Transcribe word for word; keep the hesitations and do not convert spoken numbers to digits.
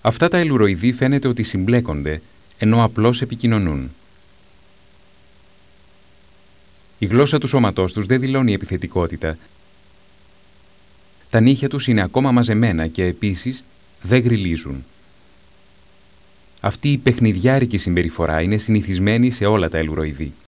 Αυτά τα ελουροειδή φαίνεται ότι συμπλέκονται, ενώ απλώς επικοινωνούν. Η γλώσσα του σώματός τους δεν δηλώνει επιθετικότητα. Τα νύχια τους είναι ακόμα μαζεμένα και επίσης δεν γρυλίζουν. Αυτή η παιχνιδιάρικη συμπεριφορά είναι συνηθισμένη σε όλα τα ελουροειδή.